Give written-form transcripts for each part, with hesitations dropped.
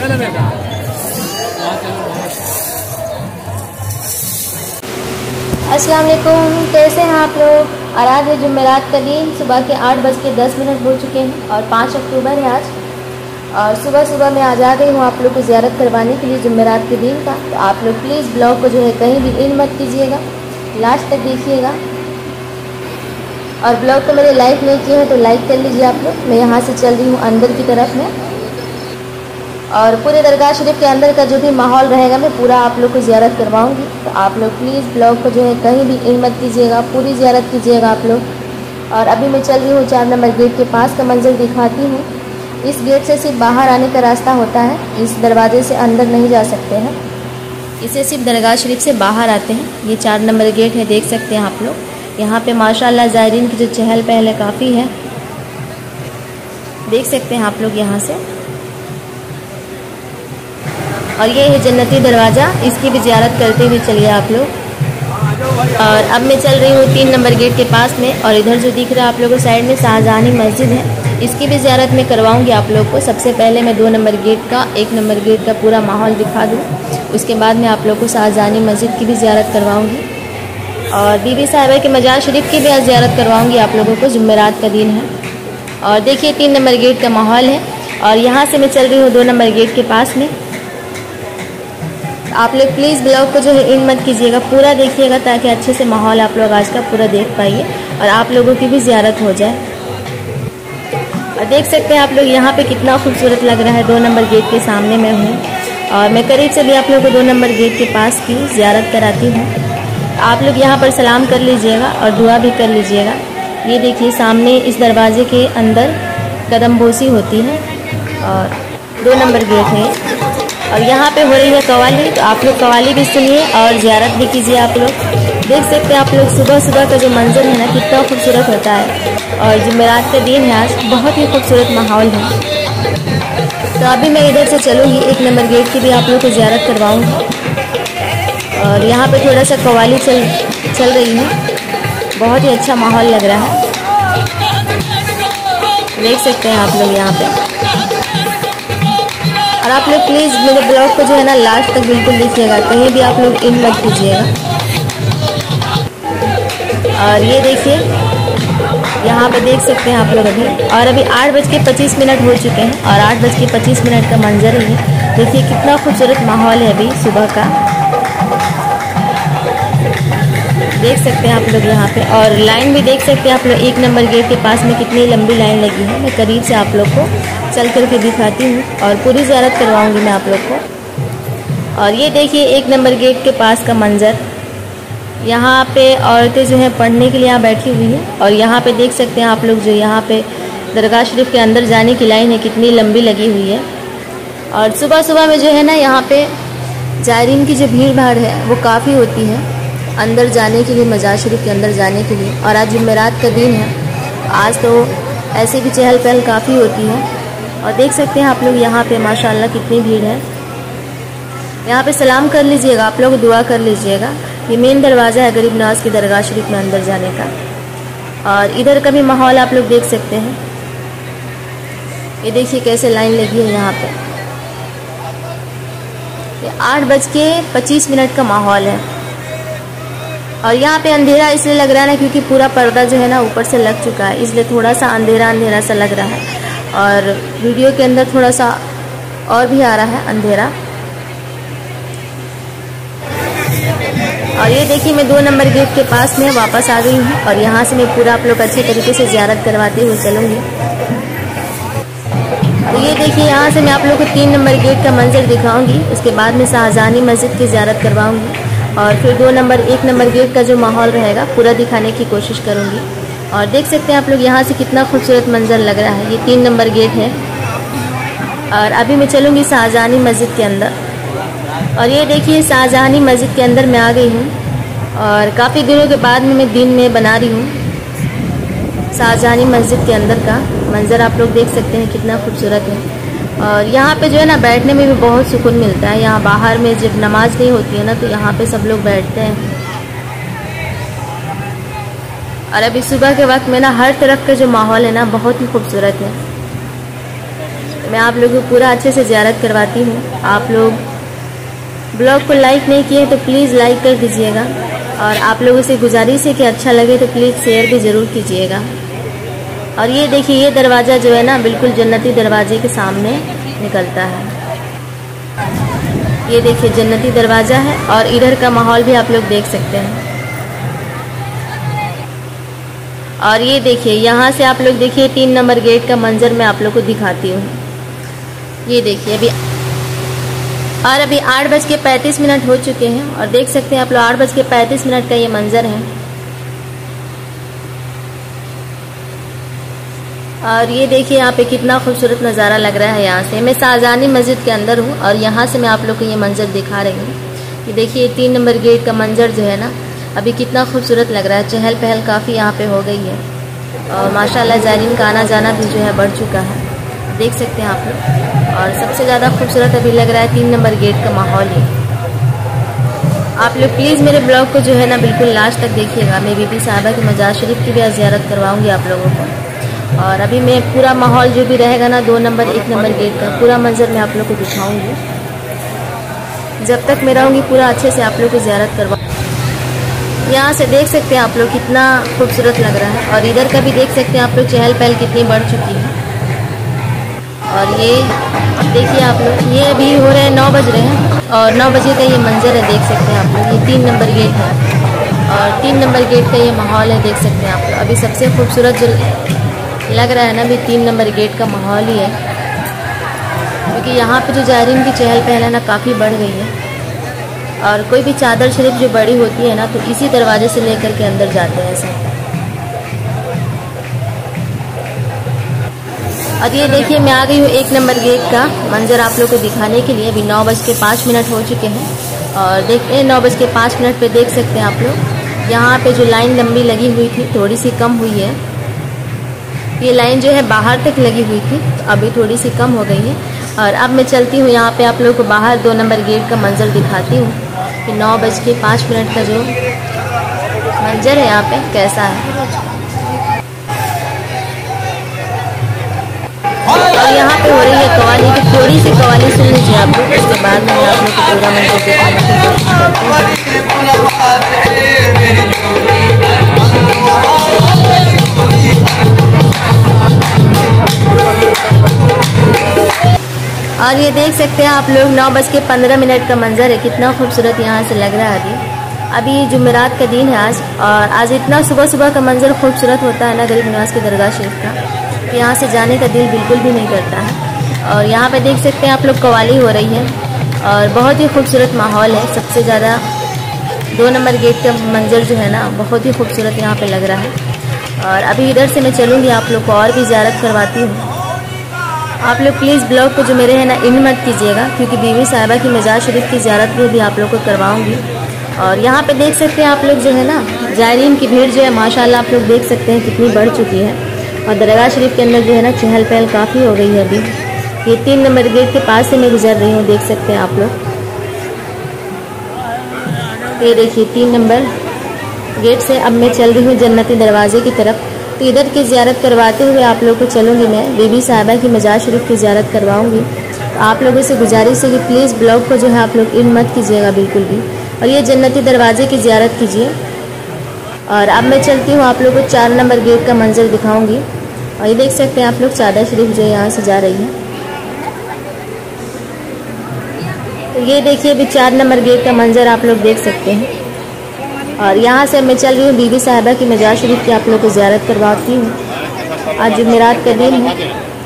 अस्सलाम वालेकुम, कैसे हैं आप लोग। और आज है जुमेरात का दिन, सुबह के 8:10 हो चुके हैं और 5 अक्टूबर है आज। और सुबह सुबह मैं आज आ गई हूँ आप लोग को ज़ियारत करवाने के लिए जुमेरात के दिन का। तो आप लोग प्लीज़ ब्लॉग को जो है कहीं भी इन मत कीजिएगा, लास्ट तक देखिएगा। और ब्लॉग को मेरे लाइक नहीं किए हैं तो लाइक कर लीजिए आप लोग। मैं यहाँ से चल रही हूँ अंदर की तरफ में, और पूरे दरगाह शरीफ के अंदर का जो भी माहौल रहेगा मैं पूरा आप लोग को ज़ियारत करवाऊंगी। तो आप लोग प्लीज़ ब्लॉग को जो है कहीं भी इन मत कीजिएगा, पूरी ज़ियारत कीजिएगा आप लोग। और अभी मैं चल रही हूँ 4 नंबर गेट के पास का मंजर दिखाती हूँ। इस गेट से सिर्फ बाहर आने का रास्ता होता है, इस दरवाजे से अंदर नहीं जा सकते हैं। इसे सिर्फ दरगाह शरीफ से बाहर आते हैं। ये 4 नंबर गेट है, देख सकते हैं आप लोग। यहाँ पे माशाल्लाह ज़ायरीन की जो चहल पहल है काफ़ी है, देख सकते हैं आप लोग यहाँ से। और ये है जन्नती दरवाज़ा, इसकी भी ज़ियारत करते हुए चलिए आप लोग। और अब मैं चल रही हूँ 3 नंबर गेट के पास में, और इधर जो दिख रहा है आप लोगों को साइड में शाहजहानी मस्जिद है, इसकी भी ज़ियारत मैं करवाऊंगी आप लोग को। सबसे पहले मैं 2 नंबर गेट का, 1 नंबर गेट का पूरा माहौल दिखा दूँ, उसके बाद मैं आप लोग को शाहजहानी मस्जिद की भी ज़ियारत करवाऊँगी। और बीबी साहिबा के मजार शरीफ की भी आज ज़ियारत करवाऊँगी आप लोगों को, जुमेरात का दिन है। और देखिए 3 नंबर गेट का माहौल है, और यहाँ से मैं चल रही हूँ 2 नंबर गेट के पास में। आप लोग प्लीज़ ब्लॉग को जो है इन मत कीजिएगा, पूरा देखिएगा ताकि अच्छे से माहौल आप लोग आज का पूरा देख पाइए और आप लोगों की भी ज़ियारत हो जाए। और देख सकते हैं आप लोग यहाँ पे कितना खूबसूरत लग रहा है। 2 नंबर गेट के सामने मैं हूँ, और मैं करीब से भी आप लोगों को 2 नंबर गेट के पास की ज़ियारत कराती हूँ। आप लोग यहाँ पर सलाम कर लीजिएगा और दुआ भी कर लीजिएगा। ये देखिए सामने इस दरवाजे के अंदर कदम बोसी होती है, और 2 नंबर गेट है। और यहाँ पे हो रही है कवाली, तो आप लोग कवाली भी सुनिए और ज़ियारत भी कीजिए आप लोग। देख सकते हैं आप लोग सुबह सुबह का जो मंजर है ना, कितना खूबसूरत होता है। और जुमेरात का दिन है आज, बहुत ही खूबसूरत माहौल है। तो अभी मैं इधर से चलूँगी, 1 नंबर गेट की भी आप लोग को ज़ियारत करवाऊँगी। और यहाँ पे थोड़ा सा कवाली चल रही है, बहुत ही अच्छा माहौल लग रहा है, देख सकते हैं आप लोग यहाँ पे। और आप लोग प्लीज़ मेरे ब्लॉग को जो है ना लास्ट तक बिल्कुल देखिएगा, कहीं भी आप लोग इन मत कीजिएगा। और ये देखिए यहाँ पे देख सकते हैं आप लोग अभी, और अभी 8:25 हो चुके हैं, और 8:25 का मंजर है। देखिए कितना खूबसूरत माहौल है अभी सुबह का, देख सकते हैं आप लोग यहाँ पे। और लाइन भी देख सकते हैं आप लोग, 1 नंबर गेट के पास में कितनी लंबी लाइन लगी है। मैं करीब से आप लोग को चल करके दिखाती हूँ, और पूरी ज़ियारत करवाऊँगी मैं आप लोग को। और ये देखिए 1 नंबर गेट के पास का मंजर, यहाँ पे औरतें जो हैं पढ़ने के लिए यहाँ बैठी हुई हैं। और यहाँ पे देख सकते हैं आप लोग, जो यहाँ पे दरगाह शरीफ के अंदर जाने की लाइन है कितनी लंबी लगी हुई है। और सुबह सुबह में जो है ना यहाँ पे ज़ायरीन की जो भीड़ भाड़ है वो काफ़ी होती है अंदर जाने के लिए, मजार शरीफ के अंदर जाने के लिए। और आज जुमेरात का दिन है, आज तो ऐसे भी चहल पहल काफ़ी होती है। और देख सकते हैं आप लोग यहाँ पे माशाल्लाह कितनी भीड़ है। यहाँ पे सलाम कर लीजिएगा आप लोग, दुआ कर लीजिएगा। ये मेन दरवाज़ा है गरीब नवाज की दरगाह शरीफ में अंदर जाने का। और इधर का भी माहौल आप लोग देख सकते हैं, ये देखिए कैसे लाइन लगी है यहाँ पे। ये 8:25 का माहौल है। और यहाँ पे अंधेरा इसलिए लग रहा है ना, क्योंकि पूरा पर्दा जो है ना ऊपर से लग चुका है, इसलिए थोड़ा सा अंधेरा अंधेरा सा लग रहा है। और वीडियो के अंदर थोड़ा सा और भी आ रहा है अंधेरा। और ये देखिए मैं 2 नंबर गेट के पास में वापस आ गई हूँ, और यहाँ से मैं पूरा आप लोग अच्छे तरीके से ज़ियारत करवाते हुए चलूँगी। तो ये देखिए यहाँ से मैं आप लोग को 3 नंबर गेट का मंजर दिखाऊंगी, उसके बाद में शाहजहानी मस्जिद की ज़ियारत करवाऊंगी, और फिर 1 नंबर गेट का जो माहौल रहेगा पूरा दिखाने की कोशिश करूँगी। और देख सकते हैं आप लोग यहाँ से कितना खूबसूरत मंजर लग रहा है। ये 3 नंबर गेट है, और अभी मैं चलूँगी शाहजहानी मस्जिद के अंदर। और ये देखिए शाहजहानी मस्जिद के अंदर मैं आ गई हूँ, और काफ़ी दिनों के बाद मैं दिन में बना रही हूँ शाहजहानी मस्जिद के अंदर का मंजर। आप लोग देख सकते हैं कितना खूबसूरत है। और यहाँ पे जो है ना बैठने में भी बहुत सुकून मिलता है। यहाँ बाहर में जब नमाज नहीं होती है ना, तो यहाँ पे सब लोग बैठते हैं। और अभी सुबह के वक्त में ना हर तरफ का जो माहौल है ना बहुत ही खूबसूरत है। मैं आप लोगों को पूरा अच्छे से ज़ियारत करवाती हूँ। आप लोग ब्लॉग को लाइक नहीं किए तो प्लीज़ लाइक कर दीजिएगा, और आप लोगों से गुजारिश है कि अच्छा लगे तो प्लीज़ शेयर भी ज़रूर कीजिएगा। और ये देखिए, ये दरवाज़ा जो है ना बिल्कुल जन्नती दरवाजे के सामने निकलता है। ये देखिए जन्नती दरवाज़ा है, और इधर का माहौल भी आप लोग देख सकते हैं। और ये देखिए, यहाँ से आप लोग देखिए 3 नंबर गेट का मंजर मैं आप लोग को दिखाती हूँ। ये देखिए अभी 8:35 हो चुके हैं, और देख सकते हैं आप लोग 8:35 का ये मंजर है। और ये देखिए यहाँ पे कितना खूबसूरत नज़ारा लग रहा है। यहाँ से मैं शाहजहानी मस्जिद के अंदर हूँ, और यहाँ से मैं आप लोग को ये मंजर दिखा रही हूँ। ये देखिए 3 नंबर गेट का मंजर जो है ना अभी कितना खूबसूरत लग रहा है। चहल पहल काफ़ी यहाँ पे हो गई है, और माशाल्लाह ज़ायरीन का आना जाना भी जो है बढ़ चुका है, देख सकते हैं आप लोग। और सबसे ज़्यादा खूबसूरत अभी लग रहा है 3 नंबर गेट का माहौल ही। आप लोग प्लीज़ मेरे ब्लॉग को जो है ना बिल्कुल लास्ट तक देखिएगा। मैं बीबी साहिबा की मजार शरीफ की भी ज़ियारत करवाऊँगी आप लोगों को। और अभी मैं पूरा माहौल जो भी रहेगा ना 2 नंबर 1 नंबर गेट का पूरा मंजर मैं आप लोग को दिखाऊंगी। जब तक मैं रहूँगी पूरा अच्छे से आप लोग की ज़ियारत करवा। यहाँ से देख सकते हैं आप लोग कितना खूबसूरत लग रहा है, और इधर का भी देख सकते हैं आप लोग चहल पहल कितनी बढ़ चुकी है। और ये देखिए आप लोग, ये अभी हो रहे हैं 9 बज रहे हैं, और 9 बजे का ये मंजर है, देख सकते हैं आप लोग। ये 3 नंबर गेट है, और 3 नंबर गेट का ये माहौल है, देख सकते हैं आप लोग। अभी सबसे खूबसूरत जो लग रहा है ना अभी 3 नंबर गेट का माहौल ही है, क्योंकि यहाँ पे जो ज़ायरीन की चहल पहल है ना काफ़ी बढ़ गई है। और कोई भी चादर शरीफ जो बड़ी होती है ना तो इसी दरवाजे से लेकर के अंदर जाते हैं ऐसा। और ये देखिए मैं आ गई हूँ 1 नंबर गेट का मंजर आप लोग को दिखाने के लिए। अभी 9:05 हो चुके हैं, और देखते हैं 9:05 पे देख सकते हैं आप लोग यहाँ पे जो लाइन लंबी लगी हुई थी थोड़ी सी कम हुई है। ये लाइन जो है बाहर तक लगी हुई थी, तो अभी थोड़ी सी कम हो गई है। और अब मैं चलती हूँ यहाँ पे आप लोगों को बाहर 2 नंबर गेट का मंजर दिखाती हूँ कि 9:05 का जो मंजर है यहाँ पे कैसा है। और यहाँ पे हो रही है कवाली की, थोड़ी सी कवाली सुन लीजिए आप लोग, उसके बाद में आप लोग को पूरा मंजर दिखाने की कोशिश करती हूँ। और ये देख सकते हैं आप लोग 9:15 का मंजर है, कितना खूबसूरत यहाँ से लग रहा है। अभी जुमेरात का दिन है आज, और आज इतना सुबह सुबह का मंजर खूबसूरत होता है ना गरीब नवाज की दरगाह शरीफ का, कि यहाँ से जाने का दिल बिल्कुल भी नहीं करता है। और यहाँ पे देख सकते हैं आप लोग कवाली हो रही है, और बहुत ही खूबसूरत माहौल है। सबसे ज़्यादा 2 नंबर गेट का मंजर जो है ना बहुत ही खूबसूरत यहाँ पे लग रहा है। और अभी इधर से मैं चलूँगी, आप लोग को और भी ज़ियारत करवाती हूँ। आप लोग प्लीज़ ब्लॉग को जो मेरे है ना इन मत कीजिएगा, क्योंकि बीबी साहिबा की मजार शरीफ की ज़ियारत भी आप लोग को करवाऊँगी। और यहाँ पे देख सकते हैं आप लोग जो है ना ज़ायरीन की भीड़ जो है माशाल्लाह आप लोग देख सकते हैं कितनी बढ़ चुकी है। और दरगाह शरीफ के अंदर जो है ना चहल पहल काफ़ी हो गई है। अभी ये 3 नंबर गेट के पास से मैं गुजर रही हूँ, देख सकते हैं आप लोग। ये देखिए 3 नंबर गेट से अब मैं चल रही हूँ जन्नती दरवाजे की तरफ। तो इधर की ज़ियारत करवाते हुए आप लोग को चलूँगी मैं बीबी साहिबा की मजार शरीफ की ज़ियारत करवाऊँगी। तो आप लोगों से गुजारिश है कि प्लीज़ ब्लॉग को जो है आप लोग इन मत कीजिएगा बिल्कुल भी, और ये जन्नती दरवाजे की ज़ियारत कीजिए। और अब मैं चलती हूँ, आप लोग को 4 नंबर गेट का मंजर दिखाऊँगी। और ये देख सकते हैं आप लोग चादर शरीफ जो यहाँ से जा रही है। तो ये देखिए अभी 4 नंबर गेट का मंजर आप लोग देख सकते हैं। और यहाँ से मैं चल रही हूँ बीबी साहिबा की मजार शरीफ की आप लोग को ज़ियारत करवाती हूँ। आज जुमेरात का दिन है,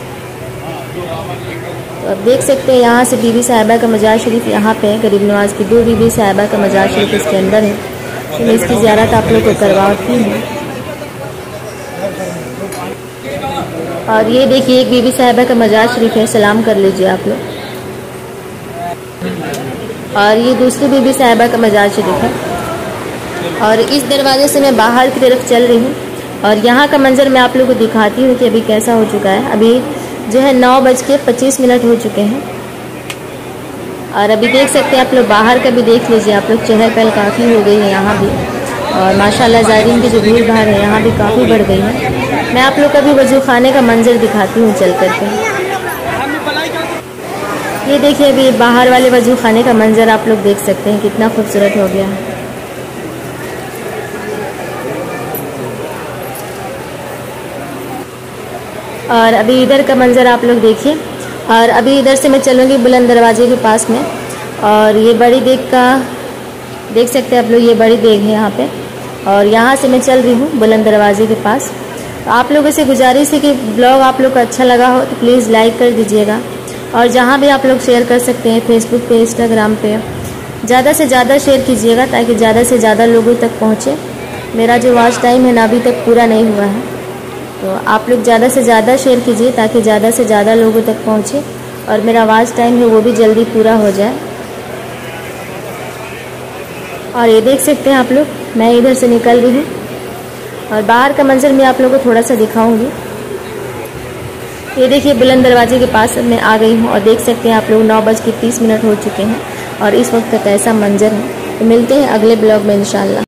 तो अब देख सकते हैं यहाँ से बीबी साहिबा का मजार शरीफ यहाँ पे है। गरीब नवाज की 2 बीबी साहिबा का मजार शरीफ इसके अंदर है, तो मैं इसकी ज़ियारत आप लोग को करवाती हूँ। और ये देखिए एक बीबी साहिबा का मजार शरीफ है, सलाम कर लीजिए आप लोग। और ये दूसरी बीबी साहिबा का मजार शरीफ है। और इस दरवाजे से मैं बाहर की तरफ चल रही हूँ, और यहाँ का मंजर मैं आप लोगों को दिखाती हूँ कि अभी कैसा हो चुका है। अभी जो है 9:25 हो चुके हैं, और अभी देख सकते हैं आप लोग बाहर का भी देख लीजिए आप लोग, चहल पहल काफ़ी हो गई है यहाँ भी। और माशाल्लाह ज़ायरीन की जो भीड़ भाड़ है यहाँ भी काफ़ी बढ़ गई है। मैं आप लोग का भी वजू खाने का मंजर दिखाती हूँ चल करके। ये देखिए अभी बाहर वाले वजू खाने का मंजर आप लोग देख सकते हैं, कितना खूबसूरत हो गया है। और अभी इधर का मंजर आप लोग देखिए। और अभी इधर से मैं चलूँगी बुलंद दरवाजे के पास में। और ये बड़ी देग का देख सकते हैं आप लोग, ये बड़ी देग है यहाँ पे। और यहाँ से मैं चल रही हूँ बुलंद दरवाजे के पास। तो आप लोगों से गुजारिश है कि ब्लॉग आप लोग को अच्छा लगा हो तो प्लीज़ लाइक कर दीजिएगा। और जहाँ भी आप लोग शेयर कर सकते हैं, फेसबुक पे, इंस्टाग्राम पे, ज़्यादा से ज़्यादा शेयर कीजिएगा ताकि ज़्यादा से ज़्यादा लोगों तक पहुँचे। मेरा जो वॉच टाइम है ना अभी तक पूरा नहीं हुआ है, तो आप लोग ज़्यादा से ज़्यादा शेयर कीजिए ताकि ज़्यादा से ज़्यादा लोगों तक पहुँचे और मेरा वॉच टाइम है वो भी जल्दी पूरा हो जाए। और ये देख सकते हैं आप लोग, मैं इधर से निकल रही हूँ और बाहर का मंजर मैं आप लोगों को थोड़ा सा दिखाऊंगी। ये देखिए बुलंद दरवाजे के पास मैं आ गई हूँ और देख सकते हैं आप लोग 9:30 हो चुके हैं और इस वक्त का कैसा मंजर है। तो मिलते हैं अगले ब्लॉग में इंशाल्लाह।